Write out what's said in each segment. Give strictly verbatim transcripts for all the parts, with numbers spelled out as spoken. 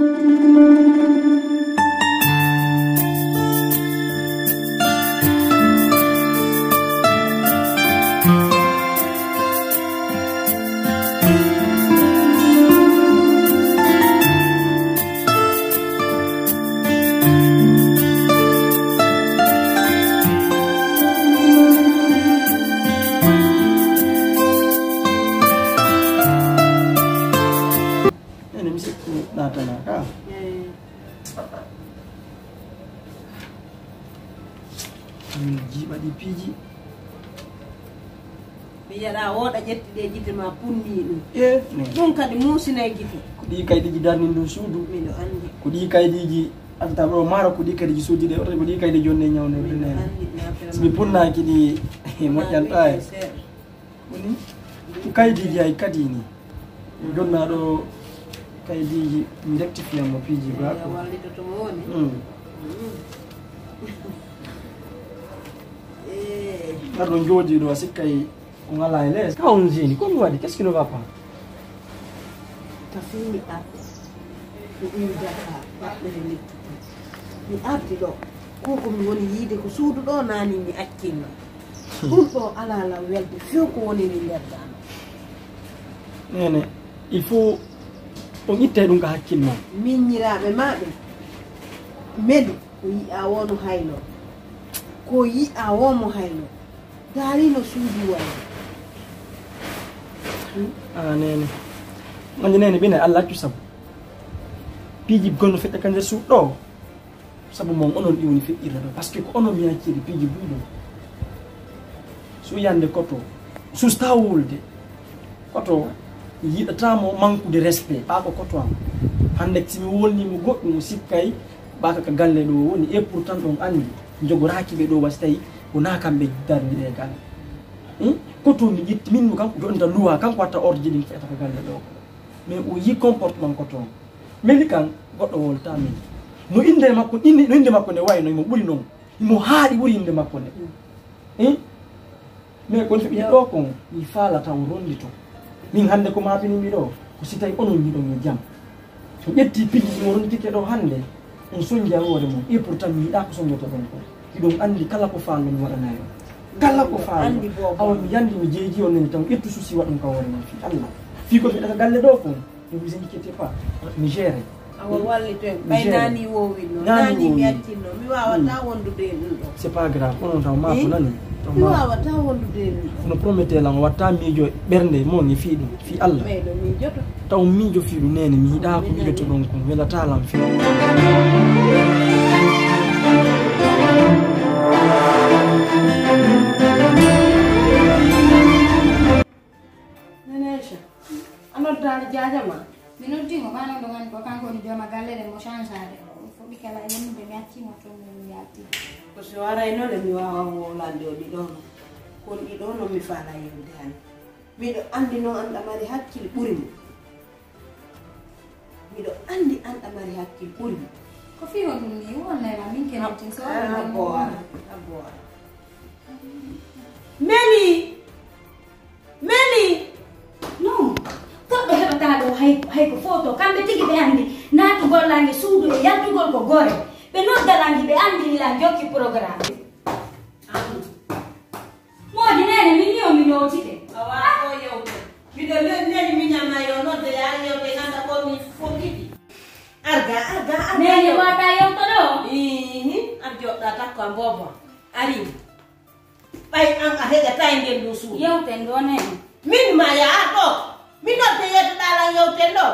jiba di piji mi yada woda jetti de jite ma punni dum e dum kadi musina gite ko di kaydi ji darni ndu suudu mi do andi ko di kaydi ji anta do mara ko di kaydi ji suudi de ko di kaydi jonne nyawne de ne mi punna ki di mojjanta e woni ko kaydi ji ay kadi ni jonna do kaydi ji mi rectifie mo piji ba ko walli to mo woni Parlo njoji do sikay on ala les ka on jeni comme wadi qu'est-ce qui ne va pas ta fini a ko dum jaka badde ni mi arti do ko ko mi woni yide ko suudu do nani mi akkinno dum do ala la welde fio ko woni ni ledda nene il faut on itte dum ka hakkilma min nyiraabe mabbe medu ko yi a wonu hayno ko yi a womo hayno dari no suudu way ah nene man nene bina Allah tu sab piji gonno fete kanje suudo sabu mom onon di woni fi irado parce que ko onon mi akiri piji buido su yande koto su stawulde koto yida tamo manque de respect ba ko koto am hande timi wolni mo goddo mo sikkay ba ka galle do woni e pourtant don andi jogoraki be do wastay wona kambe darni de gal hmm koto mi jitti min mo kanko jonta luwa kanko watta ordre din feta ka galle do mais o yi comportement koto meli kan goddo wol tami no inde makko inde no inde makko ne wayno mo buri non mo haadi buri inde makko ne hmm mais ko fi do ko mi fala taw rondito min hande ko mapini mi do ko sitay onon mi do mi jam so jetti piji mo rondike do hande on sonja wore mo e pourtant mi da ko sonjoto don ko idon andi kala ko faami mi wada nayo kala ko faami aw mi yandi mi jeeji on ni tan ettu susi wadum ka wore mo fi Allah fi ko fi daga galle do ko ne vous inquiétez pas mi gère awa walli to bay nani wo winno nani mi attino mi wawa ta wondude dum do c'est pas grave on taw ma ko nani mi wawa ta wondude dum no prometté la watta miijo bernde mo ni fi dum fi Allah me do mi joto taw miijo fi dum nene mi da ko joto don ko wela talam fi Nenesha ano dal jajama minuti mo bana dongan ko kanko ni joma galle de mo chansare fo bi kala yemu de gatti mo to mi yatti ko so ara ino le mi wawa wolande o di don kon di don no mi fala yelde han mi do andi no anda mari hakkil buri mi mi do andi anda mari hakkil buri mi ko fi ho dum ni wona la min ke no tin so ara boa boa Meli Meli no to be heba ta do hay hay ko foto kambe tigi be andi na to gollangi suudu e yaltugol ko gore be noddalangi be andi la jokki programme modi nene min yo mi notike awa ko yewte mi do le neni mi nyama yo nodde ya yewte nganda ko mi fokiti arga arga arga nene wata yewto do ihi arjo da takko bobo ari bay an a hega tay ngel do su yewte do nene min ma ya do min nodde yeddo dala yewte do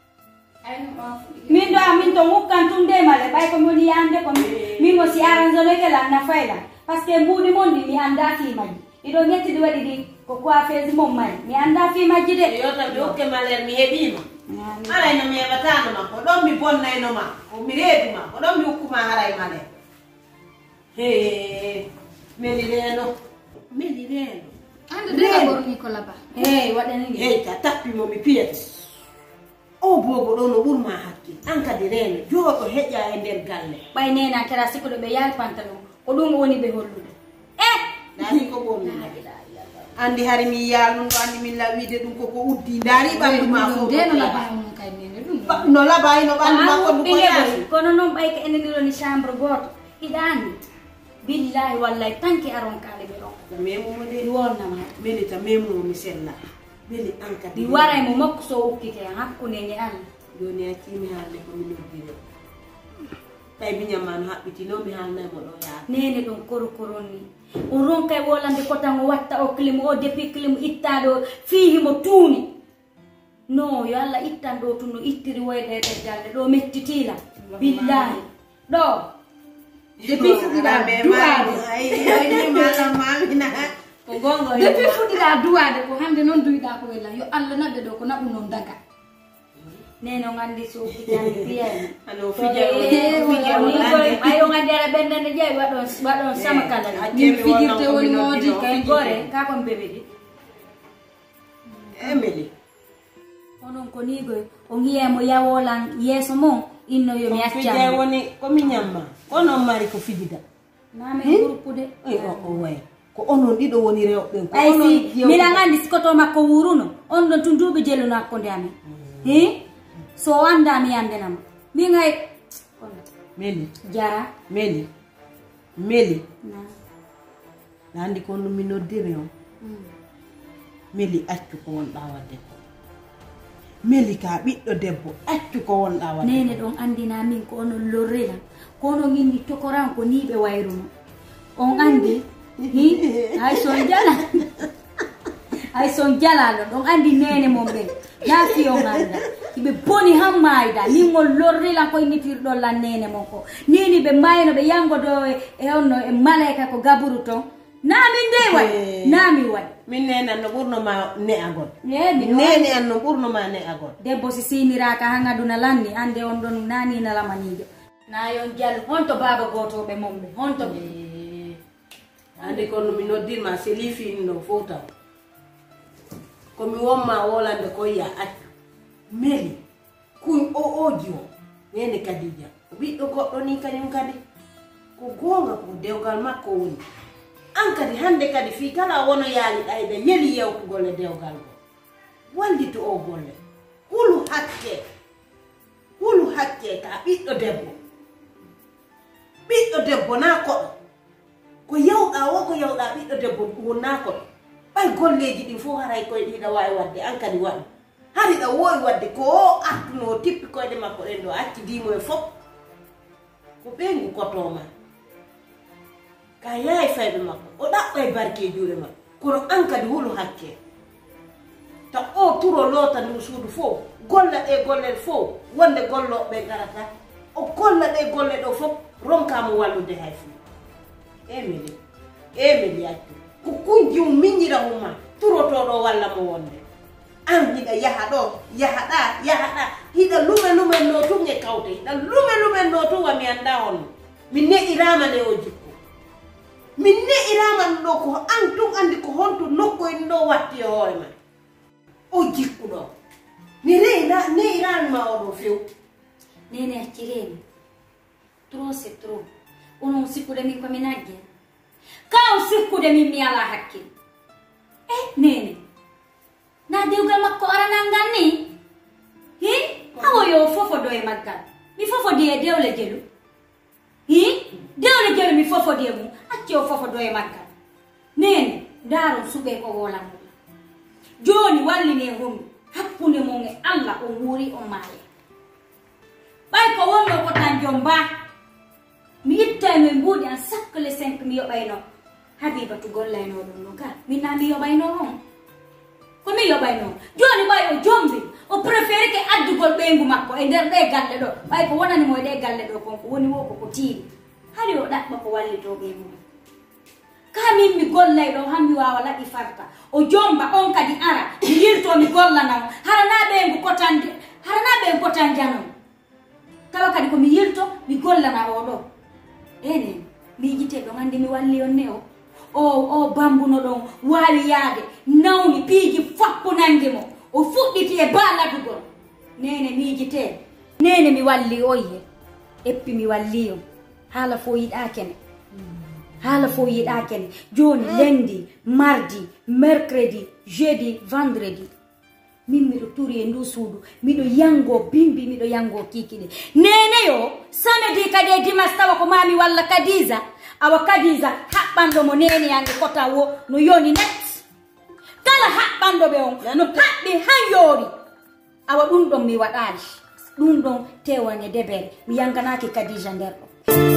min do min to mukkan tunde male bay ko moni yande ko min mo si aranzone ke la na fayla parce que mbudi mondi mi anda fi maji ido ngetti di wadi di ko ko afezi mom mai mi anda fi maji de yo ta do ke maler mi hebima ala no mi batano ma ko don mi bonna no ma ko mi redu ma ko don mi hukuma haray male he meli reno meli reno ande de bor ni ko laba hey wadani hey ta tappi mo mi piyet o bogo do no burma hakki an kadi reno jodo heja e der galle bay nena kera siko do be yal pantalon ko dum woni be hollude eh nani ko bonni andi hari mi yal non andi mi lawide dum ko ko uddi dari bandu ma ko de no la ba mon kay nene dum no labay no bandu makko du ko yaasi kono non bay ka enen do ni chambre goto hidani billahi wallahi tanki aron kale be ron memu mo de wonna ma meli ta memu mi sella meli anka di waray mo makko so ukkite hakkune ni alla joni akimi halle ko min dire tay bi nyamman habbiti no mi halna mo do ya nene don koro koronni o ron kay wolande ko tan o watta o klim o depuis klim ittado fihi mo tuuni no yo alla ittando tunno ittiri woyde de jalle do mettitila billahi do depuis fudida duade ay ay mala mamina ko gongo depuis fudida duade ko hande non duida ko wela yo alla nabbe do ko nabu non daga neno ngandi so pitani pian ano fija fija ayo ngandara bendane jey wadon wadon sama kala ni fijirte woni modi kay gore ka ko bebedi Emily onon ko ni go o ngiyemo yawolan yeso mon inno yo mi acca fija woni ko mi nyamma kono mari ko fijida name groupe de ay o o way ko onon dido woni rewbe ko onon mi la ngandi sikoto makko wuruno on don tundube jelu nakko ndame hi so anda mi yandenam mi ngay meli jara meli meli na nandi ko no mi noddire on meli accu ko won wadde ko meli ka biddo debbo accu ko won wadde nene don andina min ko on lorrela ko no ngini tokoran ko nibe wayruno on andi hi ay son jala ay son jala don andi nene mombe na fi on anda ibe boni hammayda ni ngol lorrela ko nitirdo la nene monko nini be mayno be yango do e onno e malaika ko gaburu ton nami ndeway nami way min nena no burno ma ne agon ne nene an no burno ma ne agon debbo si sinira ka hangaduna lanni ande on don nani na lamanijo na yon jall honto baba goto be mombe honto ande ko no mi noddir ma selifi no fota ko mi womma wolande ko ya accu meli kuy o oji o nene kadija biddo goddo ni kanyum kadi ko gonga ko dewgal makko woni an kadi hande kadi fi kala wono yaali ayda yeli yew ko golle dewgal go wallito o golle hulu hakke hulu hakke ka biddo debbo biddo debbo na ko ko yewda wo ko yewda biddo debbo wonna ko bay golleji din fo haray ko dida way wadde an kadi wad hari da woy wadde ko atno tippi ko de makko den do acci dimo e fop ko bengu kotoma ka yaay faybe makko o dabbay barke jure makko kono an kadi hulu hakke ta o turo lota no suudu fo golla e golle fo wonde gollo be garata o golla de golle do fop ronka mo wallude hay fu emeli emeli accu ko kunji minjira huma turo to do walla mo wonde an hida yaha do yaha da yaha da hida lume lume no tunge kawte hida lume lume no to wa mi anda on min ne irama ne o jikko min ne irama do ko an tun andi ko honto nokko en do watti hoore ma o jikku do ni re na ne iran ma o do few nene acciremi trop c'est trop onon sikkude min ko mi nagge kaw sikkude min mi ala hakkil eh nene na dewgal makko arana nganni hi hawo yo fofo do e maggal mi fofo di e dewle jelu hi dewle jelu mi fofo di mu acci o fofo do e maggal nene daro sube ko wola mo joni walli ne hum hakkunde mo nge alla o wuri o maaye bay ko wonno ko tan jomba mi itta no mbudi an sakkle cinq mi yobayno habiba to gollayno dum no ka mi na mi yobayno on ko mi yobayno joni bay o jombi o préféré ke addugol bengu makko e der be galle do bay ko wonani mo de galle do kon ko woni wo ko tiidi hari o dabba ko wallito be mo kamin mi gollay do hammi wawa ladi farta o jomba on kadi ara mi yirto mi gollanam harana bengu kotande harana bengu kotanjano tawa kadi ko mi yirto mi gollana o do ene mi jite do ngande mi walli on ne o o o bambuno don wali yaade nawni piiji fappu nange mo o fudditi e baladugol nene mi jite nene mi walli oye eppi mi walli o hala fo yida kene hala fo yida kene joni lundi mardi mercredi jeudi vendredi min miɗo turi e ndu suudu miɗo yango bimbi miɗo yango kikide nene yo samedi kadi e dimas tawa ko mami walla kadiza awa kadiza haɓɓanɗo mo nene yange kota wo no yoni net kala haɓɓanɗo ɓe on no haɓɓi han yoori awa ɗum ɗon mi waɗani ɗum ɗon tewande debere mi yanganaki kadija nder ɗo